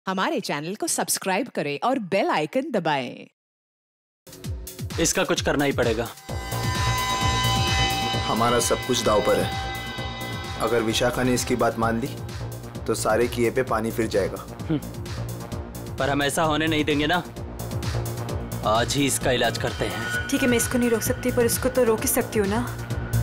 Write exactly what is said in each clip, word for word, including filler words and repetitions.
हमारे चैनल को सब्सक्राइब करें और बेल आइकन दबाएं। इसका कुछ करना ही पड़ेगा। हमारा सब कुछ दांव पर है। अगर विशाखा ने इसकी बात मान ली तो सारे किए पे पानी फिर जाएगा। पर हम ऐसा होने नहीं देंगे ना। आज ही इसका इलाज करते हैं। ठीक है, मैं इसको नहीं रोक सकती पर इसको तो रोक ही सकती हूँ ना।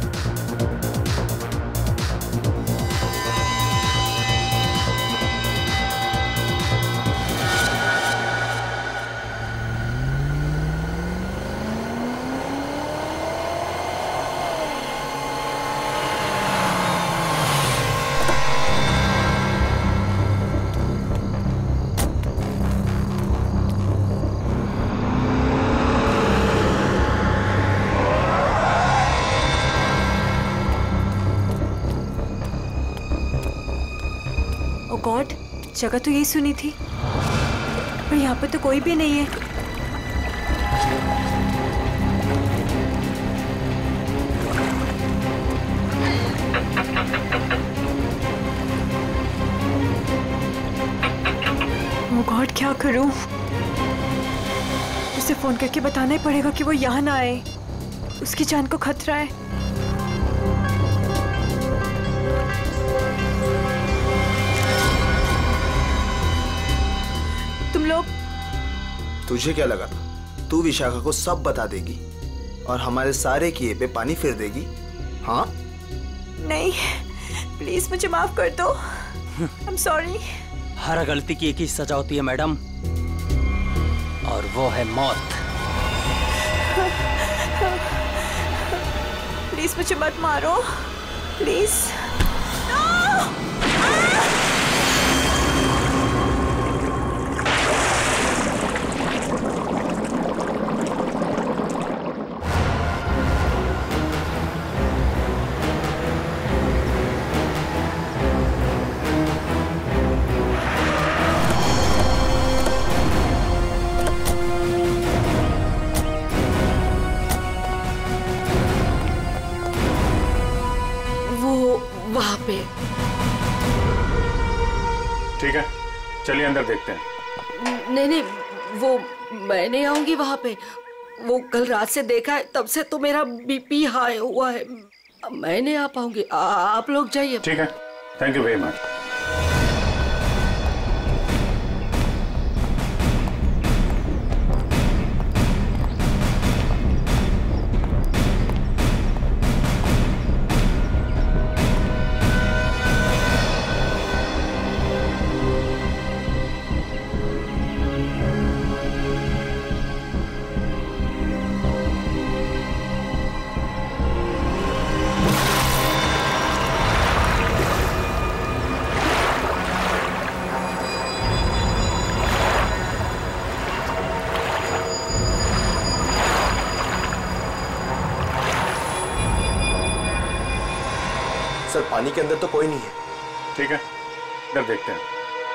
गॉड, जगह तो यही सुनी थी पर यहाँ पे तो कोई भी नहीं है। ओ गॉड, क्या करूं? उसे फोन करके बताना ही पड़ेगा कि वो यहाँ ना आए। उसकी जान को खतरा है। तुझे क्या लगा तू विशाखा को सब बता देगी और हमारे सारे किए पे पानी फिर देगी? हाँ? नहीं, प्लीज मुझे माफ कर दो। I am sorry. हर गलती की एक ही सजा होती है मैडम, और वो है मौत। प्लीज मुझे मत मारो, प्लीज। वहाँ पे। ठीक है, चलिए अंदर देखते हैं। नहीं नहीं, वो मैं नहीं आऊंगी वहाँ पे। वो कल रात से देखा है, तब से तो मेरा बीपी हाई हुआ है। मैं नहीं आ पाऊंगी। आ, आप लोग जाइए। ठीक है, thank you very much. Sir, पानी के अंदर तो कोई नहीं है। ठीक है, इधर देखते हैं।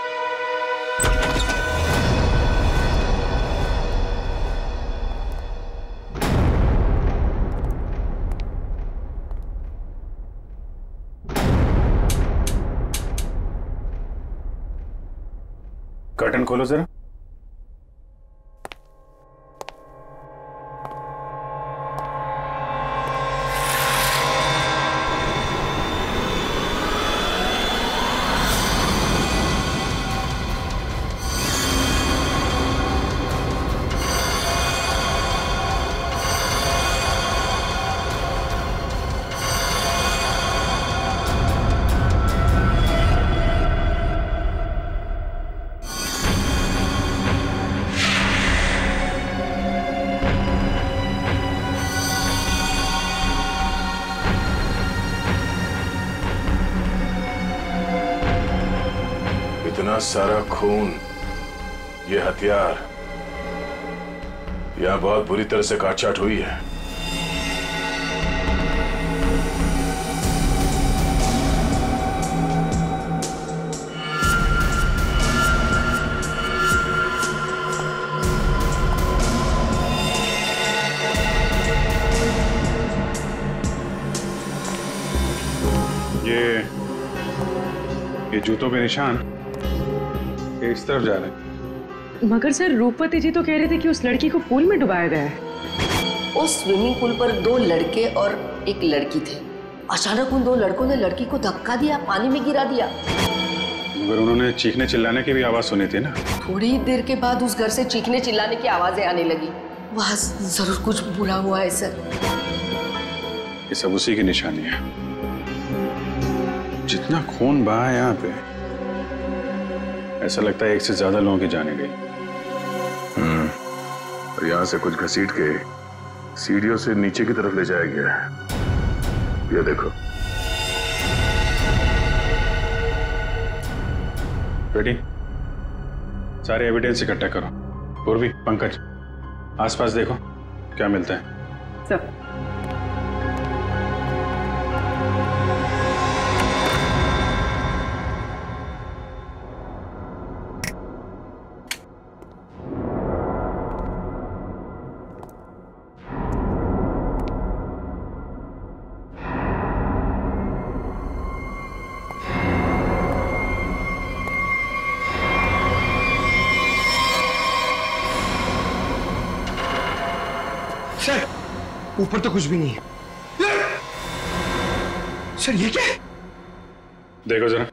कर्टन खोलो जरा। इतना सारा खून, ये हथियार, यह बहुत बुरी तरह से काटछाट हुई है। ये ये जूतों के निशान ये इस तरफ जा रहे हैं। मगर सर रूपवती जी तो कह रहे थे कि उस लड़की को पूल में डुबाया गया है। उस स्विमिंग पूल पर दो लड़के और एक लड़की थे। अचानक उन दो लड़कों ने लड़की को धक्का दिया, पानी में गिरा दिया। मगर उन्होंने चीखने चिल्लाने की भी आवाज सुनी थी ना। थोड़ी देर के बाद उस घर से चीखने चिल्लाने की आवाजें आने लगी। वहां जरूर कुछ बुरा हुआ है सर। ये सब उसी की निशानी है। जितना खून बहा है यहाँ पे, ऐसा लगता है एक से ज्यादा लोगों की जाने गई। हम्म, और यहाँ से कुछ घसीट के सीढ़ियों से नीचे की तरफ ले जाया गया है। ये देखो। बेटी, सारे एविडेंस इकट्ठा करो। पूर्वी, पंकज, आसपास देखो क्या मिलता है। सर सर, ऊपर तो कुछ भी नहीं है। सर ये क्या है? देखो जरा।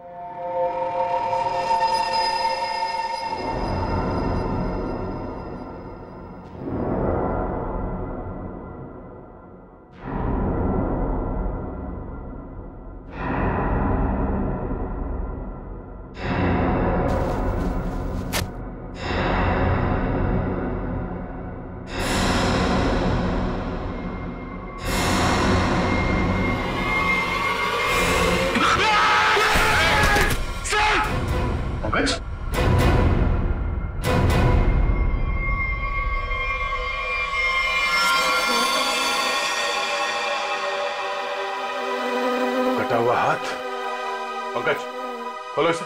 कटा हुआ हाथ। पंकज, खोलो इसे।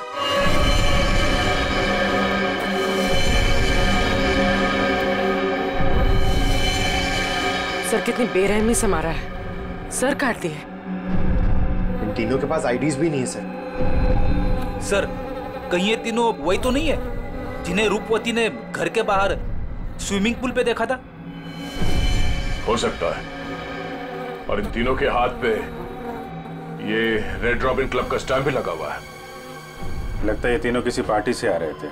सर कितनी बेरहमी से मारा है। सर काट दिए। इन तीनों के पास आईडीज भी नहीं है सर। सर कहीं ये तीनों वही तो नहीं है जिन्हें रूपवती ने घर के बाहर स्विमिंग पूल पे देखा था? हो सकता है। और इन तीनों के हाथ पे ये रेड रॉबिन क्लब का स्टैम्प भी लगा हुआ है। लगता है ये तीनों किसी पार्टी से आ रहे थे।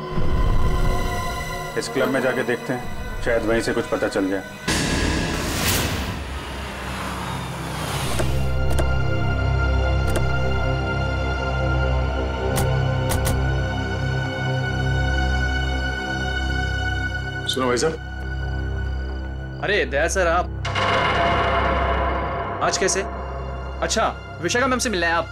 इस क्लब में जाके देखते हैं, शायद वहीं से कुछ पता चल जाए। सुनो भाई साहब। अरे दया सर, आप आज कैसे? अच्छा, विशाखा मैम से मिलना है आप?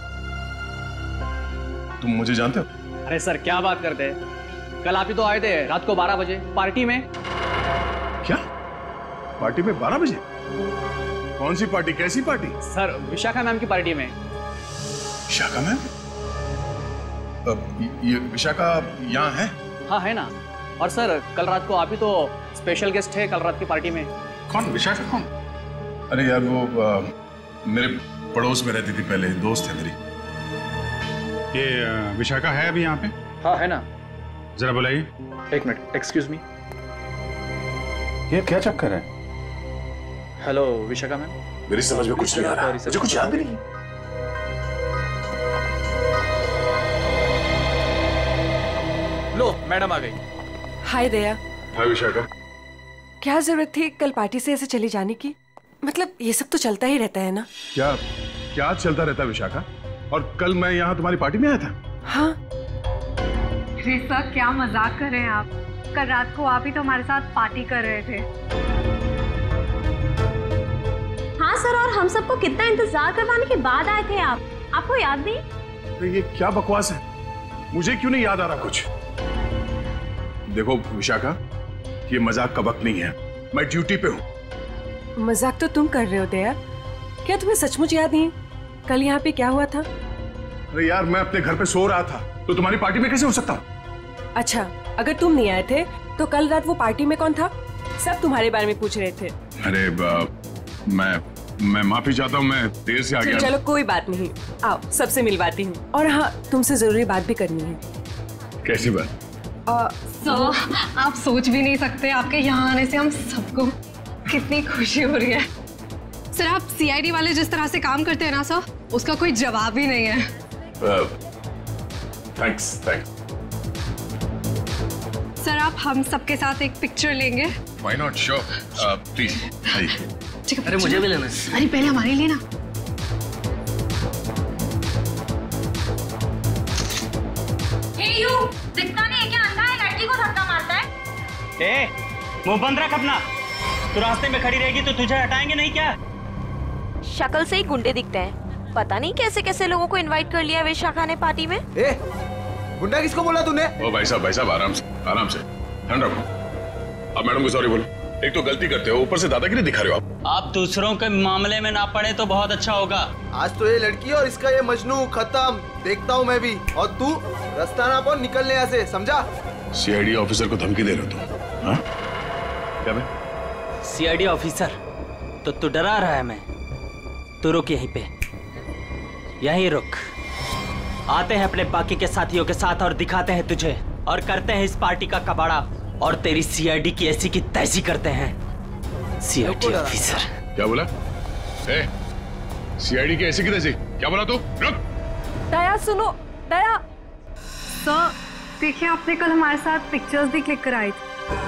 तुम मुझे जानते हो? अरे सर क्या बात करते हैं, कल आप ही तो आए थे रात को बारह बजे पार्टी में। क्या पार्टी में बारह बजे? कौन सी पार्टी, कैसी पार्टी? सर विशाखा मैम की पार्टी में। विशाखा मैम? ये विशाखा यहाँ है? हाँ है ना। और सर कल रात को आप ही तो स्पेशल गेस्ट है कल रात की पार्टी में। कौन? विशाखा कौन? अरे यार वो आ, मेरे पड़ोस में रहती थी पहले, दोस्त है मेरी। ये आ, विशाखा है अभी यहाँ पे? हाँ है ना। जरा बुलाइए। एक मिनट, एक्सक्यूज मी। ये क्या चक्कर है? Hello Vishakha ma'am. मेरी समझ में कुछ नहीं आ रहा, मुझे कुछ याद भी नहीं। लो मैडम आ गई। हाय दया। हाय विशाखा। क्या जरूरत थी कल पार्टी से ऐसे चले जाने की? मतलब ये सब तो चलता ही रहता है ना। क्या क्या चलता रहता है विशाखा? और कल मैं यहाँ तुम्हारी पार्टी में आया था। हाँ। अरे सर क्या मजाक कर रहे हैं आप? कल रात को आप ही तो हमारे साथ पार्टी कर रहे थे। हाँ सर, और हम सबको कितना इंतजार करवाने के बाद आए थे आप, आपको याद नहीं? तो ये क्या बकवास है? मुझे क्यों नहीं याद आ रहा कुछ? देखो विशाखा, ये मजाक का वक्त नहीं है, मैं ड्यूटी पे हूँ। मजाक तो तुम कर रहे हो दया। क्या तुम्हें सचमुच याद नहीं कल यहाँ पे क्या हुआ था? अरे यार मैं अपने घर पे सो रहा था, तो तुम्हारी पार्टी में कैसे हो सकता हूँ? अच्छा, अगर तुम नहीं आए थे तो कल रात वो पार्टी में कौन था? सब तुम्हारे बारे में पूछ रहे थे। अरे मैं मैं माफी चाहता हूँ, मैं देर से आ गया। चलो कोई बात नहीं, आओ सबसे मिलवाती हूँ। और हाँ, तुमसे जरूरी बात भी करनी है। कैसी बात? सर आप सोच भी नहीं सकते, आपके यहाँ आने से हम सबको कितनी खुशी हो रही है। सर आप सीआईडी वाले जिस तरह से काम करते हैं ना सर, उसका कोई जवाब ही नहीं है। Thanks thanks. सर आप हम सबके साथ एक पिक्चर लेंगे? Why not, sure, please. ठीक है, अरे मुझे भी लेना। अरे पहले हमारे लिए ना। दिखता नहीं है क्या? अंधा है, लड़की को धक्का मारता है। ए, मुंह बंद रख अपना। तू रास्ते में खड़ी रहेगी तो तुझे हटाएंगे नहीं क्या? शक्ल से ही गुंडे दिखते हैं, पता नहीं कैसे कैसे लोगों को इनवाइट कर लिया विशाखा ने पार्टी में। ए, गुंडा किसको बोला तूने? ओ भाई साहब, भाई साहब आराम से, आराम से, ठंड रखो। अब मैडम को सॉरी बोलो। एक तो गलती करते हो, ऊपर से दादागिरी दिखा रहे हो आप। आप दूसरों के मामले में ना पड़े तो बहुत अच्छा होगा। आज तो ये लड़की और इसका ये मजनू खत्म, देखता हूँ मैं भी। और तू रास्ता ना पाओ निकलने यहाँ से, समझा? सीआईडी ऑफिसर को धमकी दे रहे हो तुम? हाँ? क्या बे? CID officer? तो तू डरा रहा है मैं? तू रुक यहीं पे, यहीं रुक। आते हैं अपने बाकी के साथियों के साथ और दिखाते हैं तुझे, और करते हैं इस पार्टी का कबाड़ा, और तेरी सीआईडी की ऐसी की तैसी करते हैं। सीआईडी ऑफिसर क्या बोला? ए, सीआईडी की ऐसी की तैसी क्या बोला तू? रुक। दया सुनो, दया। सर देखिए, आपने कल हमारे साथ पिक्चर्स भी क्लिक कराई थी।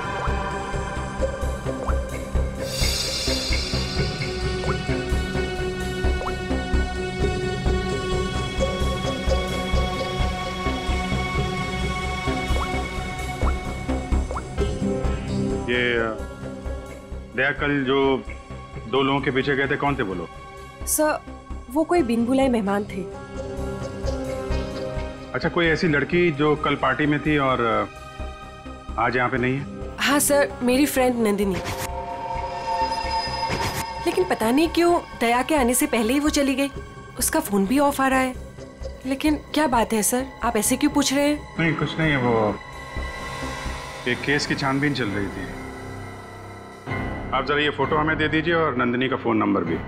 ये दया कल जो दो लोगों के पीछे गए थे, कौन थे वो लोग? सर वो कोई बिन बुलाए मेहमान थे। अच्छा, कोई ऐसी लड़की जो कल पार्टी में थी और आज यहाँ पे नहीं है? हाँ सर, मेरी फ्रेंड नंदिनी। लेकिन पता नहीं क्यों दया के आने से पहले ही वो चली गई। उसका फोन भी ऑफ आ रहा है। लेकिन क्या बात है सर, आप ऐसे क्यों पूछ रहे हैं? नहीं, कुछ नहीं है। वो एक केस की छानबीन चल रही थी। आप जरा ये फोटो हमें दे दीजिए और नंदिनी का फोन नंबर भी।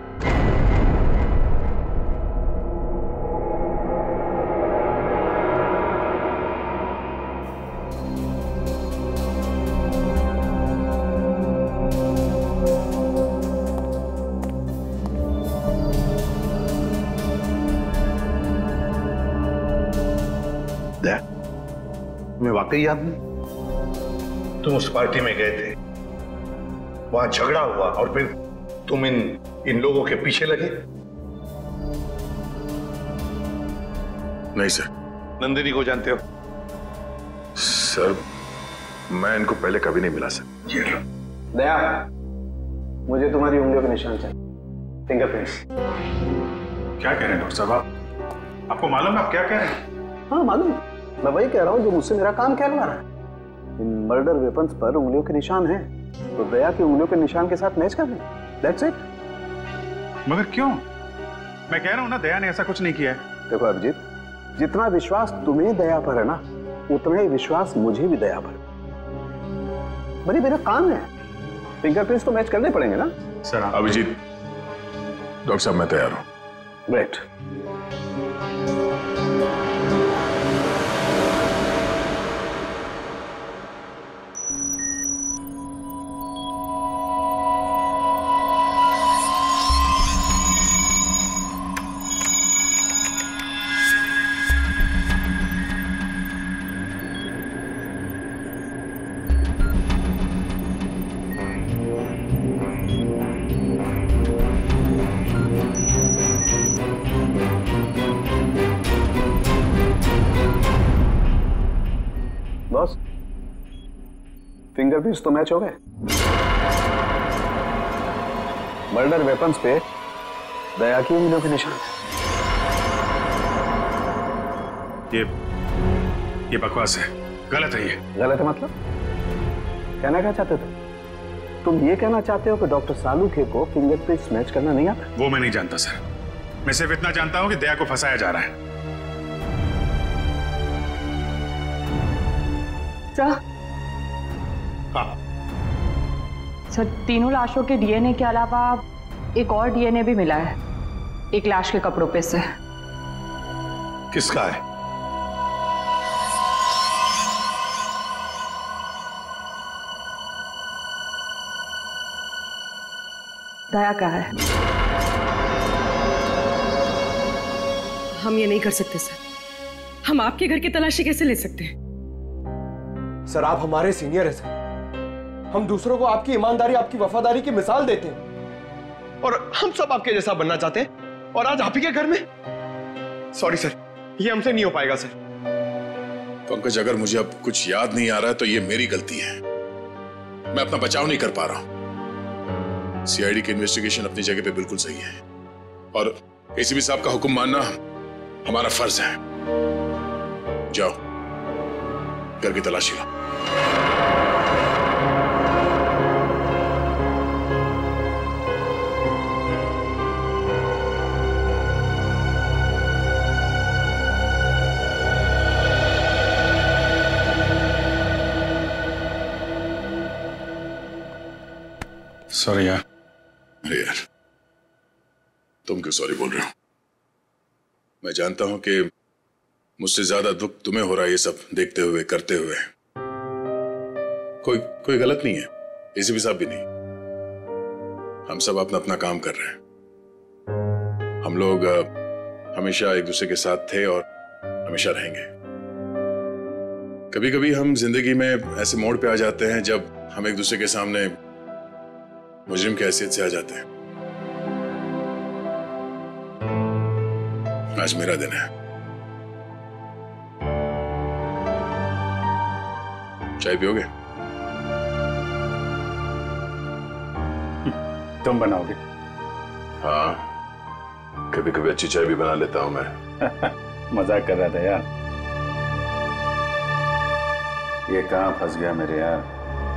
दया, तुम्हें वाकई याद नहीं? तुम उस पार्टी में गए थे, वहां झगड़ा हुआ और फिर तुम इन इन लोगों के पीछे लगे? नहीं सर। नंदिनी को जानते हो? सर मैं इनको पहले कभी नहीं मिला सर। ये लो। दया, मुझे तुम्हारी उंगलियों के निशान चाहिए, फिंगरप्रिंट्स। क्या कह रहे हैं डॉक्टर साहब आप? आपको मालूम है आप क्या कह रहे हैं? हाँ मालूम, मैं वही कह रहा हूँ जो मुझसे मेरा काम कहलवा रहा है। इन मर्डर वेपन्स पर उंगलियों के निशान हैं, तो दया की उंगलियों के निशान के साथ मैच कर लें। That's it. मगर क्यों? मैं कह रहा हूँ ना, दया ने ऐसा कुछ नहीं किया है। देखो अभिजीत, जितना विश्वास तुम्हें दया पर है ना, उतना ही विश्वास मुझे भी दया पर। बड़ी मेरा काम है, फिंगरप्रिंट्स तो मैच करने पड़ेंगे ना सर। अभिजीत, डॉक्टर साहब मैं तैयार हूँ। ग्रेट। बॉस, फिंगरप्रिंट्स तो मैच हो गए। मर्डर वेपन्स पे दया की उंगलियों के निशान। ये ये बकवास है, गलत है। ये गलत है मतलब? कहना क्या चाहते थे? तुम ये कहना चाहते हो कि डॉक्टर सालूखे को फिंगरप्रिंट्स मैच करना नहीं आता? वो मैं नहीं जानता सर। मैं सिर्फ इतना जानता हूं कि दया को फंसाया जा रहा है। सर, हाँ सर, तीनों लाशों के डीएनए के अलावा एक और डीएनए भी मिला है, एक लाश के कपड़ों पे से। किसका है? दया कहाँ है? हम ये नहीं कर सकते सर। हम आपके घर की तलाशी कैसे ले सकते हैं? सर आप हमारे सीनियर हैं सर। हम दूसरों को आपकी ईमानदारी, आपकी वफादारी की मिसाल देते हैं और हम सब आपके जैसा बनना चाहते हैं और आज आप ही के घर में। सॉरी सर, ये हमसे नहीं हो पाएगा सर। पंकज, अगर मुझे अब कुछ याद नहीं आ रहा है तो ये मेरी गलती है। मैं अपना बचाव नहीं कर पा रहा हूं। सीआईडी की इन्वेस्टिगेशन अपनी जगह पे बिल्कुल सही है और एसीपी साहब का हुक्म मानना हमारा फर्ज है। जाओ, घर की तलाशी लो। सॉरी यार। अरे यार, तुम क्यों सॉरी बोल रहे हो? मैं जानता हूं कि मुझसे ज्यादा दुख तुम्हें हो रहा है ये सब देखते हुए, करते हुए। कोई कोई गलत नहीं है, एसीपी साहब भी नहीं। हम सब अपना अपना काम कर रहे हैं। हम लोग हमेशा एक दूसरे के साथ थे और हमेशा रहेंगे। कभी कभी हम जिंदगी में ऐसे मोड़ पे आ जाते हैं जब हम एक दूसरे के सामने मुजरिम की हैसियत से आ जाते हैं। आज मेरा दिन है। चाय पियोगे? तुम बनाओगे? हाँ, कभी कभी अच्छी चाय भी बना लेता हूं मैं। मजाक कर रहा था यार। ये कहां फंस गया मेरे यार।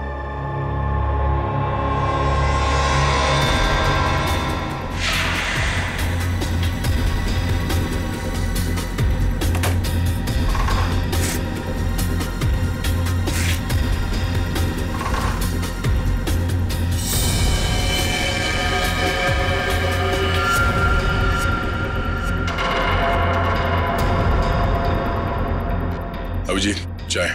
अभिजीत, चाय।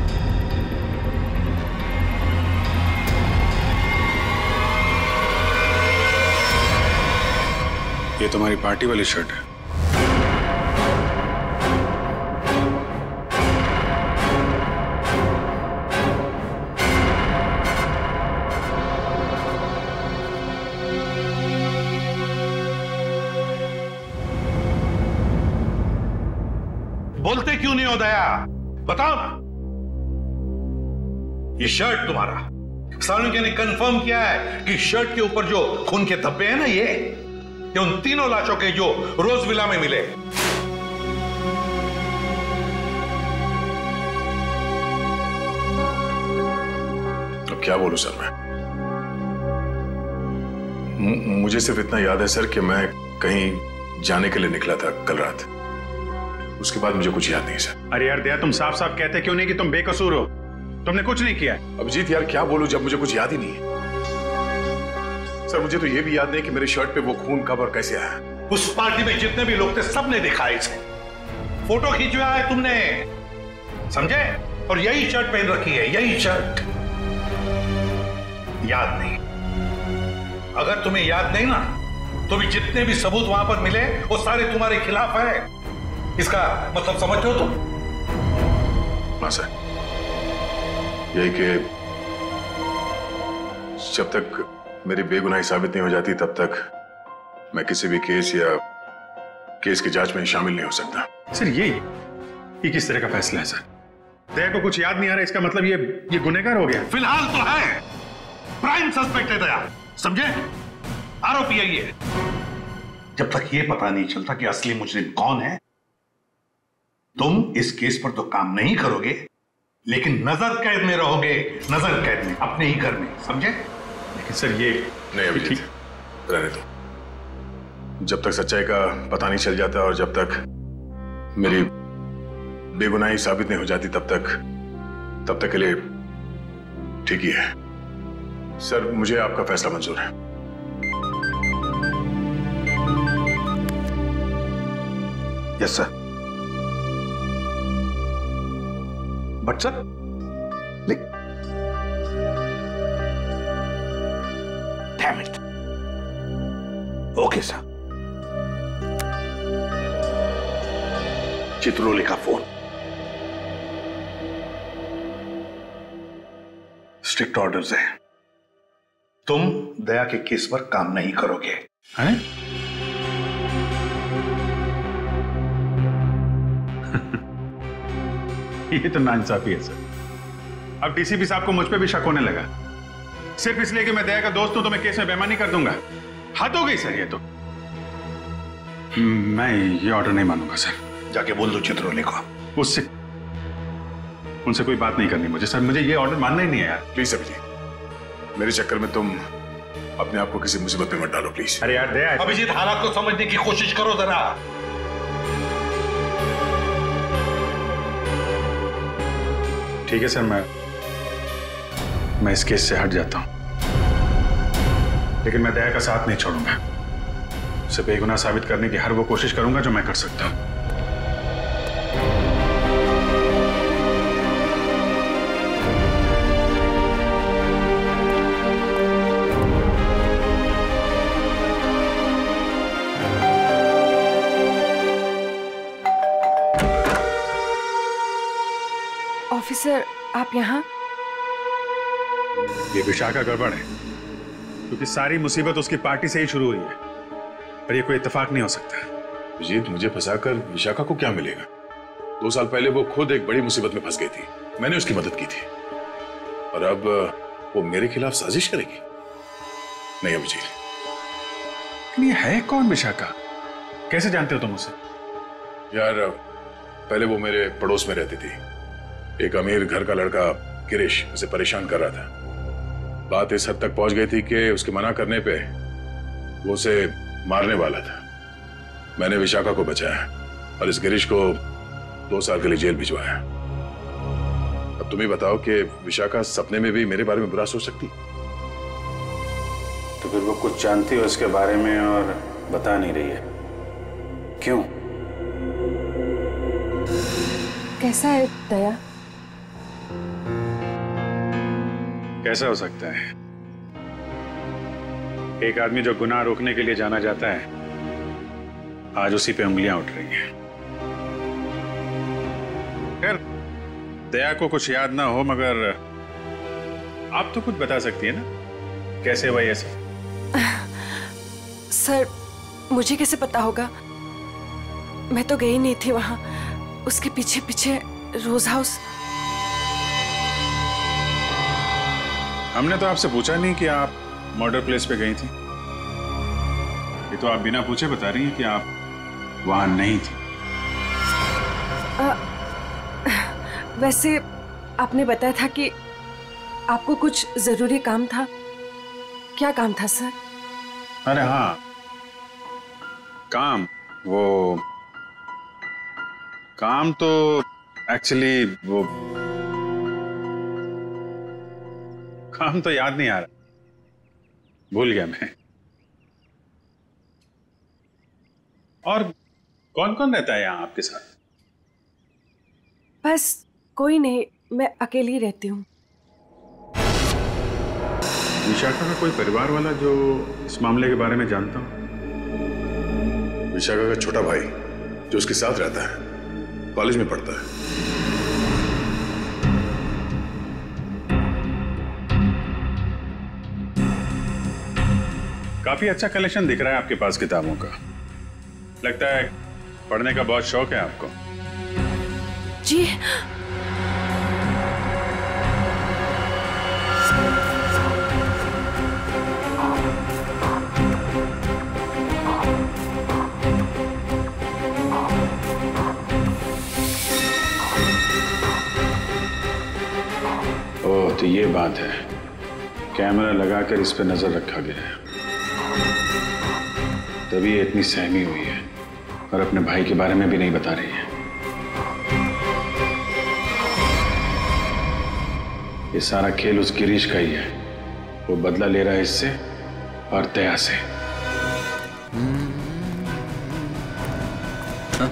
ये तुम्हारी पार्टी वाली शर्ट है। बोलते क्यों नहीं हो दया? बताओ ना। ये शर्ट तुम्हारा, सालुंके ने कंफर्म किया है कि शर्ट के ऊपर जो खून के धब्बे हैं ना, ये ये उन तीनों लाशों के जो रोज विला में मिले। अब क्या बोलूं सर मैं? म- मुझे सिर्फ इतना याद है सर कि मैं कहीं जाने के लिए निकला था कल रात। उसके बाद मुझे कुछ याद नहीं सर। अरे यार दया, तुम साफ साफ कहते क्यों नहीं कि तुम बेकसूर हो? तुमने कुछ नहीं किया। अभिजीत यार, क्या बोलूं जब मुझे कुछ याद ही नहीं है। सर मुझे तो ये भी याद नहीं कि मेरे शर्ट पे वो खून कब और कैसे आया। उस पार्टी में जितने भी लोग थे सबने दिखाया इसे। फोटो खींचवाया है तुमने, समझे? और यही शर्ट पहन रखी है, यही शर्ट। याद नहीं? अगर तुम्हें याद नहीं ना, तो भी जितने भी सबूत वहां पर मिले वो सारे तुम्हारे खिलाफ है। इसका मतलब समझ लो तुम? हाँ सर, यही कि जब तक मेरी बेगुनाही साबित नहीं हो जाती तब तक मैं किसी भी केस या केस की जांच में शामिल नहीं हो सकता। सर ये ये किस तरह का फैसला है सर? दया को कुछ याद नहीं आ रहा, इसका मतलब ये ये गुनहगार हो गया? फिलहाल तो है, प्राइम सस्पेक्ट है दया, समझे? आरोपी है ये। जब तक ये पता नहीं चलता कि असली मुजरिम कौन है, तुम इस केस पर तो काम नहीं करोगे, लेकिन नजर कैद में रहोगे, नजर कैद में, अपने ही घर में, समझे? लेकिन सर ये नहीं अभिजीत, रहने दो। जब तक सच्चाई का पता नहीं चल जाता और जब तक मेरी बेगुनाही साबित नहीं हो जाती तब तक तब तक के लिए ठीक ही है। सर मुझे आपका फैसला मंजूर है। Yes sir. But sir, damn it, okay sir. Chitrole का फोन। स्ट्रिक्ट ऑर्डर्स है, तुम दया के केस पर काम नहीं करोगे। हैं? ये तो नाइंसाफी है सर। अब डीसीपी साहब को मुझ पे भी शक होने लगा, सिर्फ इसलिए कि मैं दया का दोस्त हूं तो मैं केस में बेईमानी कर दूंगा। हद हो गई सर ये तो। मैं ये ऑर्डर नहीं मानूंगा सर। जाके बोल दो चित्रोले को। उससे उनसे कोई बात नहीं करनी मुझे सर, मुझे ये ऑर्डर मानना ही नहीं है यार। प्लीज अभिजीत, मेरे चक्कर में तुम अपने आप को किसी मुसीबत में मत डालो प्लीज। अरे यार दया, अभिजीत हालात को समझने की कोशिश करो जरा। ठीक है सर, मैं मैं इस केस से हट जाता हूं, लेकिन मैं दया का साथ नहीं छोड़ूंगा। उसे बेगुनाह साबित करने की हर वो कोशिश करूंगा जो मैं कर सकता हूं। ऑफिसर, आप यहाँ? ये विशाखा गड़बड़ है, क्योंकि सारी मुसीबत उसकी पार्टी से ही शुरू हुई है, और ये कोई इत्तेफाक नहीं हो सकता। अभिजीत, मुझे फंसाकर विशाखा को क्या मिलेगा? दो साल पहले वो खुद एक बड़ी मुसीबत में फंस गई थी, मैंने उसकी मदद की थी, और अब वो मेरे खिलाफ साजिश करेगी? नहीं अभिजीत। ये है कौन विशाखा? कैसे जानते हो तुम उसे? यार, पहले वो मेरे पड़ोस में रहती थी। एक अमीर घर का लड़का गिरीश उसे परेशान कर रहा था। बात इस हद तक पहुंच गई थी कि उसके मना करने पे वो उसे मारने वाला था। मैंने विशाखा को बचाया और इस गिरीश को दो साल के लिए जेल भिजवाया। अब तुम ही बताओ कि विशाखा सपने में भी मेरे बारे में बुरा सोच सकती? तो फिर वो कुछ जानती हो इसके बारे में और बता नहीं रही है, क्यों? कैसा है दया? कैसा हो सकता है? एक आदमी जो गुनाह रोकने के लिए जाना जाता है, आज उसी पे उंगलियां उठ रही हैं। खैर, दया को कुछ याद ना हो, मगर आप तो कुछ बता सकती है ना, कैसे हुआ ये सब? सर, मुझे कैसे पता होगा? मैं तो गई नहीं थी वहां। उसके पीछे पीछे रोज हाउस। हमने तो आपसे पूछा नहीं कि आप मर्डर प्लेस पे गई थी। ये तो आप बिना पूछे बता रही हैं कि आप वहां नहीं थी। आ, वैसे आपने बताया था कि आपको कुछ जरूरी काम था। क्या काम था सर? अरे हाँ, काम वो काम तो एक्चुअली वो काम तो याद नहीं आ रहा, भूल गया मैं। और कौन कौन रहता है यहाँ आपके साथ? बस कोई नहीं, मैं अकेली रहती हूँ। विशाखा का कोई परिवार वाला जो इस मामले के बारे में जानता हूँ? विशाखा का छोटा भाई जो उसके साथ रहता है, कॉलेज में पढ़ता है। काफी अच्छा कलेक्शन दिख रहा है आपके पास किताबों का। लगता है पढ़ने का बहुत शौक है आपको। जी। ओह, तो ये बात है, कैमरा लगाकर इस पे नजर रखा गया है, तभी ये इतनी सहमी हुई है और अपने भाई के बारे में भी नहीं बता रही है। ये सारा खेल उस गिरीश का ही है, वो बदला ले रहा है इससे और दया से। हाँ?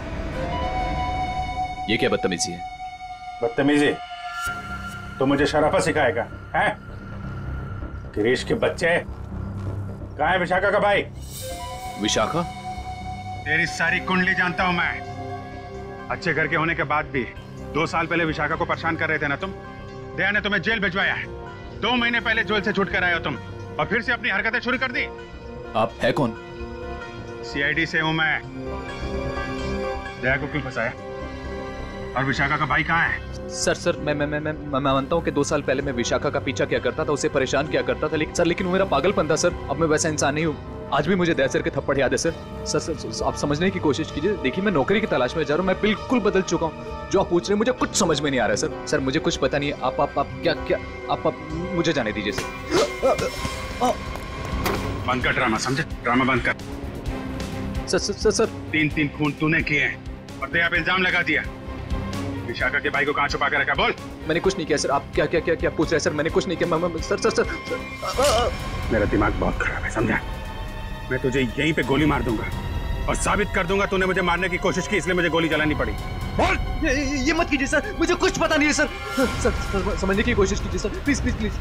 ये क्या बदतमीजी है? बदतमीजी तो मुझे शराफत सिखाएगा हैं? गिरीश के बच्चे, कहाँ है विशाखा का भाई? विशाखा? तेरी सारी कुंडली जानता हूं मैं। अच्छे घर के होने के बाद भी दो साल पहले विशाखा को परेशान कर रहे थे ना तुम। दया ने तुम्हें जेल भिजवाया है। दो महीने पहले जेल से छूट कर आए हो तुम और फिर से अपनी हरकतें शुरू कर दी। आप है कौन? सीआईडी से हूं मैं। दया को क्यों फंसाया? और विशाखा का भाई कहाँ है? सर सर मैं मैं मैं मैं मैं मानता हूँ कि दो साल पहले मैं विशाखा का पीछा किया करता था, उसे परेशान किया करता था, लेकिन सर लेकिन वो मेरा पागलपन था सर। अब मैं वैसा इंसान नहीं हूँ। आज भी मुझे दया सर के थप्पड़ याद है सर। सर सर, सर आप समझने की कोशिश कीजिए। देखिए मैं नौकरी की तलाश में जा रहा हूँ। मैं बिल्कुल बदल चुका हूँ। जो आप पूछ रहे हैं मुझे कुछ समझ में नहीं आ रहा है सर। सर मुझे कुछ पता नहीं है। आप आप आप क्या क्या आप आप मुझे जाने दीजिए सर। बंद कर ड्रामा, समझे? ड्रामा बंद कर। सर सर सर तीन तीन खून तूने किए हैं और दया पे इल्जाम लगा दिया। विशाखा के भाई को कहाँ छुपा कर रखा? बोल। मैंने कुछ नहीं किया सर। आप क्या क्या क्या क्या पूछ रहे हैं सर? मैंने कुछ नहीं किया। मैं, सर सर सर, सर मेरा दिमाग बहुत खराब है, समझा? मैं तुझे यहीं पे गोली मार दूंगा और साबित कर दूंगा तूने मुझे मारने की कोशिश की, इसलिए मुझे गोली चलानी पड़ी। बोल। ये, ये मत कीजिए सर, मुझे कुछ पता नहीं है सर। सर, सर समझने की कोशिश कीजिए सर, प्लीज प्लीज प्लीज।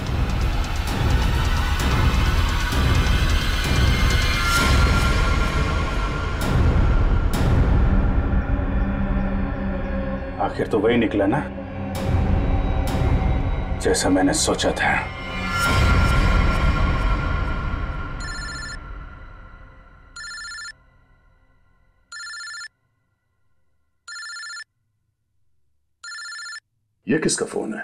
आखिर तो वही निकला ना जैसा मैंने सोचा था। ये किसका फोन है?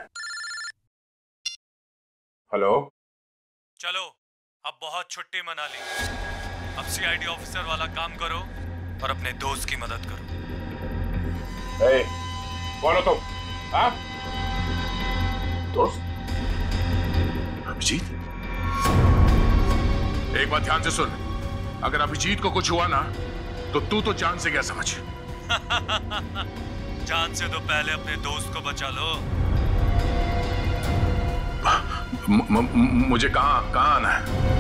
हेलो? चलो अब बहुत छुट्टी मना ली। अब सीआईडी ऑफिसर वाला काम करो और अपने दोस्त की मदद करो। ए, कौन हो तुम? हाँ? दोस्त? अभिजीत? एक बात ध्यान से सुन, अगर अभिजीत को कुछ हुआ ना तो तू तो जान से क्या समझ। जान से तो पहले अपने दोस्त को बचा लो। म, म, मुझे कहां कहां आना है?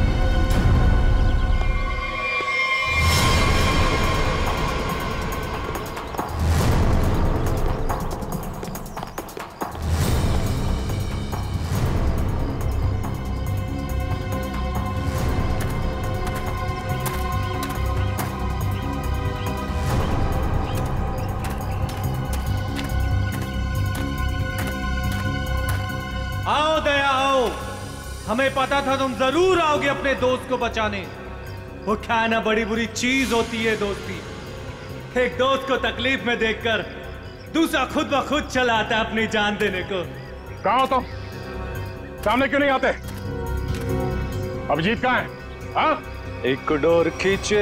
आओ दया आओ, हमें पता था तुम जरूर आओगे अपने दोस्त को बचाने। वो क्या ना बड़ी बुरी चीज होती है दोस्ती। एक दोस्त को तकलीफ में देखकर दूसरा खुद ब खुद चला आता है अपनी जान देने को। कहाँ हो तुम? सामने क्यों नहीं आते? अभिजीत कहाँ है? हाँ? एक डोर खींचे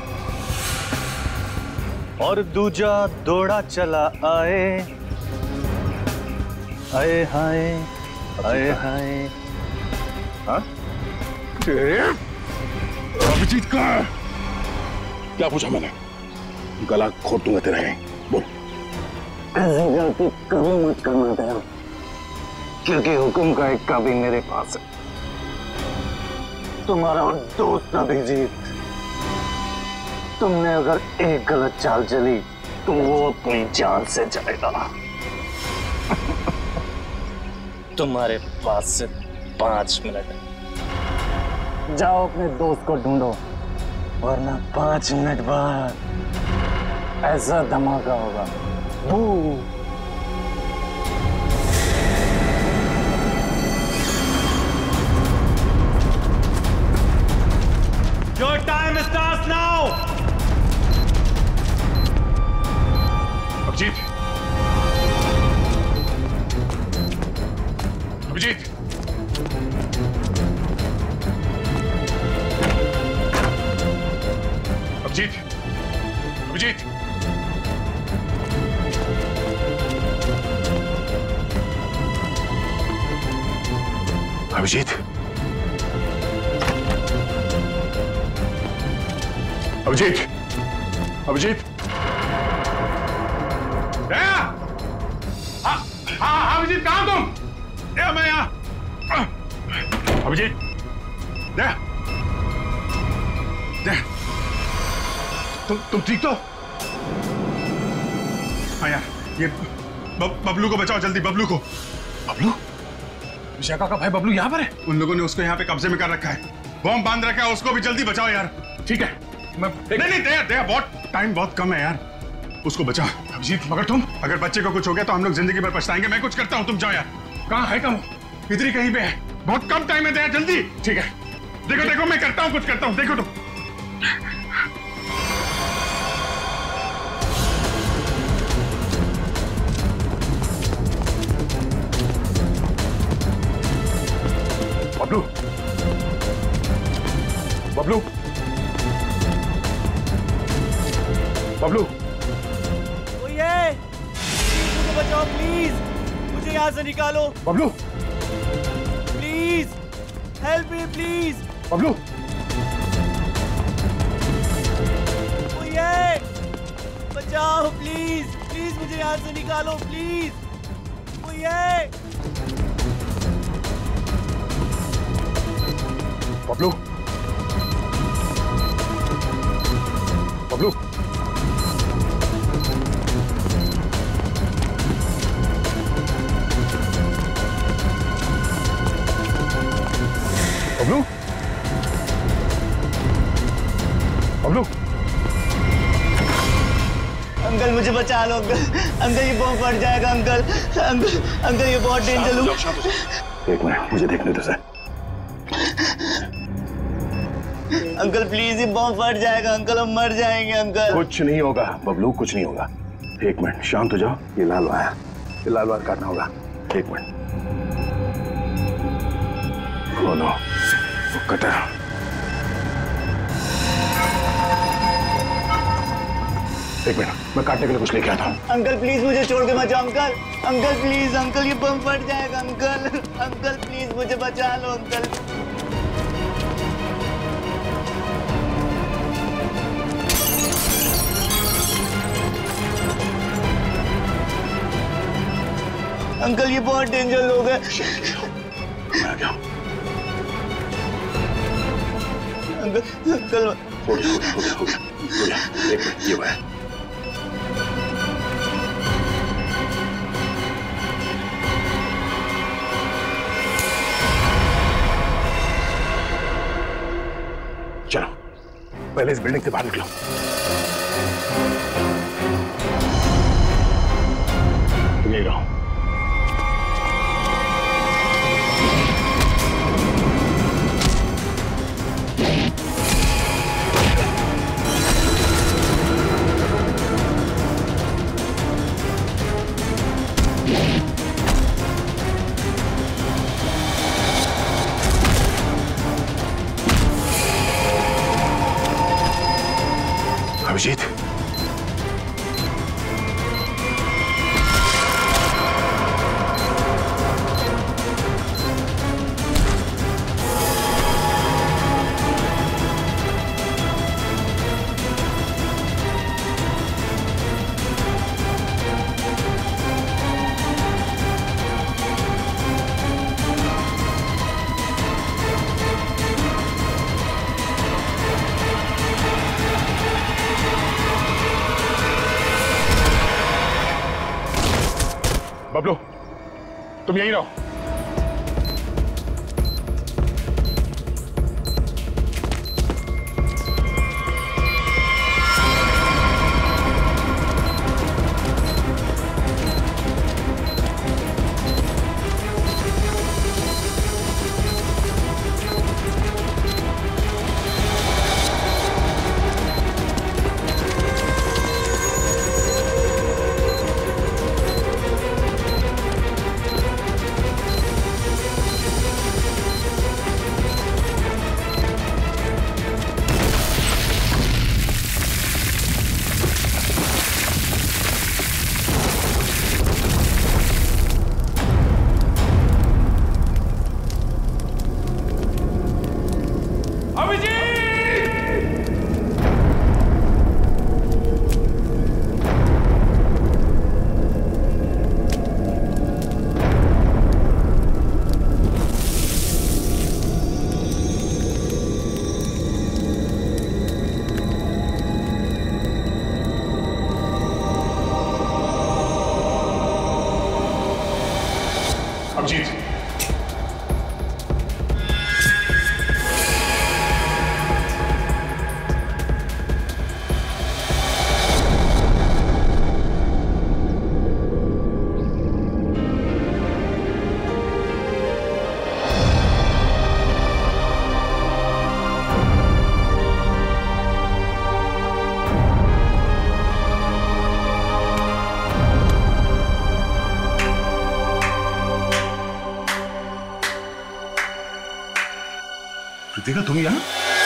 और दूजा दौड़ा चला आए। आए हाय आए हाय। हाँ? अभिजीत कहाँ है? क्या पूछा मैंने? गला घोट दूंगा तेरा यहीं। बोल। ऐसी गलती कभी मत करना दया, क्योंकि हुक्म का एक कभी मेरे पास है। तुम्हारा दोस्त अभिजीत, तुमने अगर एक गलत चाल चली तो वो अपनी जान से जाएगा। तुम्हारे पास से पांच मिनट जाओ, अपने दोस्त को ढूंढो, वरना पांच मिनट बाद ऐसा धमाका होगा। बू। Your time starts now. Abhijit, Abhijit, Abhijit, Abhijit, Abhijit, Abhijit, Abhijit, दया! हाँ, हाँ, अभिजीत कहाँ तुम? दया, मैं यहाँ। अभिजीत, दया, दया, तुम तुम ठीक तो? हाँ यार, ये ब, बबलू को बचाओ जल्दी, बबलू को। बबलू? विशाखा का भाई बबलू यहाँ पर है? उन लोगों ने उसको यहाँ पे कब्जे में कर रखा है। बॉम्ब बांध रखा है, उसको भी जल्दी बचाओ यार। ठीक है। मैं नहीं नहीं दया दया बहुत टाइम बहुत कम है यार, उसको बचा। अभिजीत मगर तुम, अगर बच्चे को कुछ हो गया तो हम लोग जिंदगी भर पछताएंगे। मैं कुछ करता हूँ, तुम जाओ यार। कहाँ है कम? इधर ही कहीं पे है, बहुत कम टाइम है दया, जल्दी। ठीक है देखो देखो मैं करता हूँ, कुछ करता हूँ, देखो तुम। बबलू बबलू बबलू ये मुझे बचाओ प्लीज, मुझे यहाँ से निकालो। Bablu please help me please. Bablu ये बचाओ प्लीज, प्लीज मुझे यहाँ से निकालो प्लीज। ये बबलू बबलू बबलू बबलू अंकल मुझे बचा लो अंकल, अंकल ये बॉम्ब फट जाएगा अंकल, अंकल अंकल ये बहुत डेंजर है। एक मिनट मुझे देखने दो सर। अंकल प्लीज ये बॉम्ब फट जाएगा अंकल, हम मर जाएंगे अंकल। कुछ नहीं होगा बबलू, कुछ नहीं होगा। एक मिनट शांत हो जाओ। ये लाल आया, ये लाल वार काटना होगा। एक मिनट। ओ नो, वो कटा। एक मिनट मैं काटने के लिए कुछ लेके आता हूँ। अंकल प्लीज मुझे छोड़ के मत जाओ अंकल, अंकल प्लीज अंकल ये बम फट जाएगा अंकल, अंकल प्लीज मुझे बचा लो अंकल। अंकल ये बहुत डेंजर लोग हैं। मैं आ गया। अंकल अंकल हो गया हो गया हो गया हो गया। एक मिनट ये हुआ है। चलो पहले इस बिल्डिंग से बाहर निकलो। यही रहो। अभिजीत बबलू तुम यहीं रहो। अभिजीत कृतिका तुम यहाँ?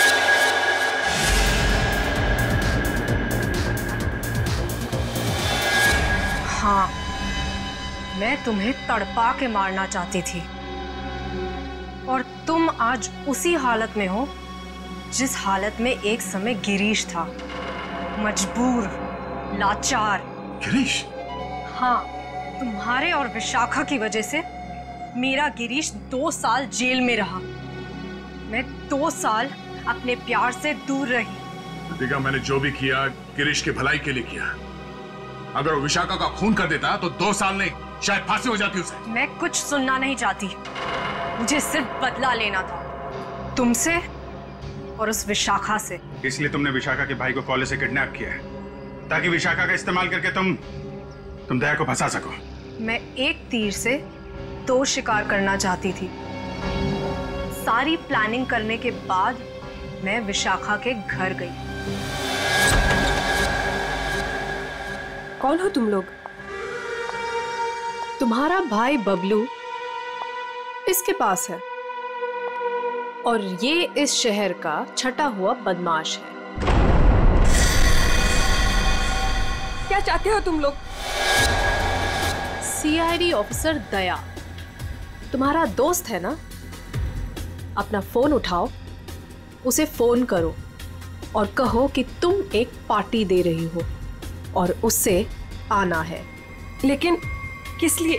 हाँ, मैं तुम्हें तड़पा के मारना चाहती थी और तुम आज उसी हालत में हो जिस हालत में एक समय गिरीश था, मजबूर, लाचार। गिरीश? हाँ, तुम्हारे और विशाखा की वजह से मेरा गिरीश दो साल जेल में रहा। मैं दो साल अपने प्यार से दूर रही। कृतिका, मैंने जो भी किया गिरीश की भलाई के लिए किया। अगर वो विशाखा का खून कर देता तो दो साल नहीं, शायद फांसी हो जाती उसे। मैं कुछ सुनना नहीं चाहती, मुझे सिर्फ बदला लेना था, तुमसे और उस विशाखा से। इसलिए तुमने विशाखा के भाई को कॉलेज से किडनैप किया है, ताकि विशाखा का इस्तेमाल करके तुम तुम दया को फंसा सको। मैं एक तीर से दो शिकार करना चाहती थी। सारी प्लानिंग करने के बाद मैं विशाखा के घर गई। कौन हो तुम लोग? तुम्हारा भाई बबलू इसके पास है और ये इस शहर का छटा हुआ बदमाश है। क्या चाहते हो तुम लोग? सीआईडी ऑफिसर दया तुम्हारा दोस्त है ना? अपना फोन उठाओ, उसे फोन करो और कहो कि तुम एक पार्टी दे रही हो और उससे आना है। लेकिन किस लिए?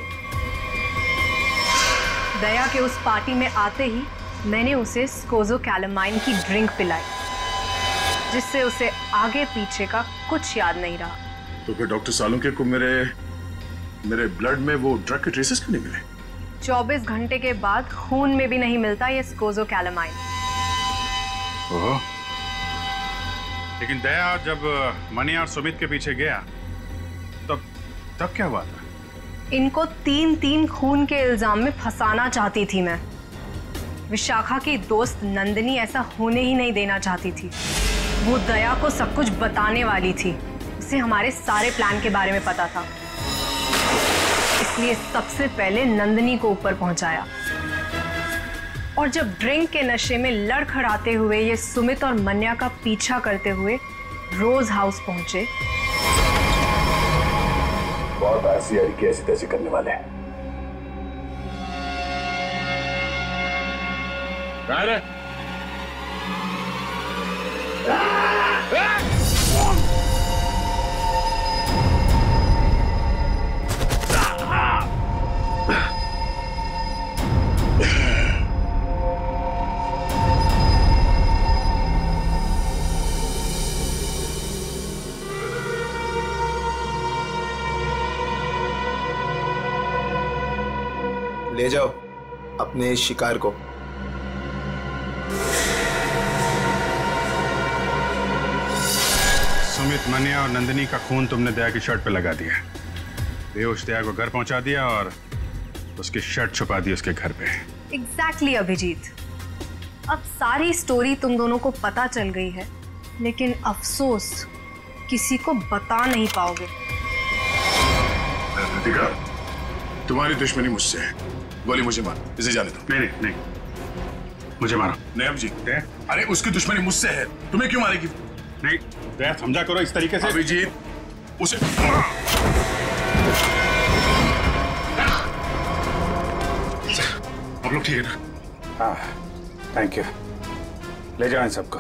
दया के उस पार्टी में आते ही मैंने उसे स्कोज़ोकैलामाइन की ड्रिंक पिलाई, जिससे उसे आगे पीछे का कुछ याद नहीं रहा। तो फिर डॉक्टर सालुंके को मेरे मेरे ब्लड में वो ड्रग के ट्रेसेस क्यों नहीं मिले? चौबीस घंटे के बाद खून में भी नहीं मिलता ये स्कोज़ोकैलामाइन। ओह, लेकिन दया जब मनी और सुमित के पीछे गया तब तब क्या हुआ था? इनको तीन तीन खून के इल्जाम में फंसाना चाहती थी मैं। विशाखा की दोस्त नंदिनी ऐसा होने ही नहीं देना चाहती थी। वो दया को सब कुछ बताने वाली थी, उसे हमारे सारे प्लान के बारे में पता था, इसलिए सबसे पहले नंदिनी को ऊपर पहुंचाया। और जब ड्रिंक के नशे में लड़खड़ाते हुए ये सुमित और मन्या का पीछा करते हुए रोज हाउस पहुंचे, बहुत ऐसी की ऐसी तैसी करने वाले हैं। ले जाओ अपने शिकार को। सुमित, मन्या और नंदिनी का खून तुमने दया की शर्ट पे लगा दिया। बेहोश दया को घर पहुंचा दिया और उसकी शर्ट छुपा दी उसके घर पे। एग्जैक्टली अभिजीत, अब सारी स्टोरी तुम दोनों को पता चल गई है, लेकिन अफसोस किसी को बता नहीं पाओगे। कृतिका, तुम्हारी दुश्मनी मुझसे है, गोली मुझे मार, इसे जाने दो। नहीं नहीं नहीं, मुझे मारो। नहीं अभिजीत, अरे उसकी दुश्मनी मुझसे है, तुम्हें क्यों मारेगी? नहीं दया, समझा करो इस तरीके से। अभिजीत, उसे आप लोग ठीक है ना? हाँ, थैंक यू। ले जाओ इन सबको।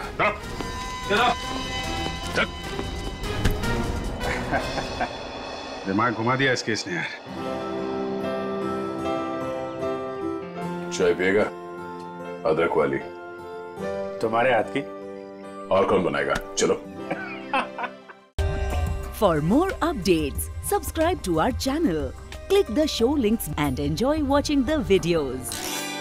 दिमाग घुमा दिया इस केस ने यार। चाय पिएगा? अदरक वाली। तुम्हारे हाथ की। और कौन बनाएगा? चलो। For more updates, subscribe to our channel, click the show links and enjoy watching the videos.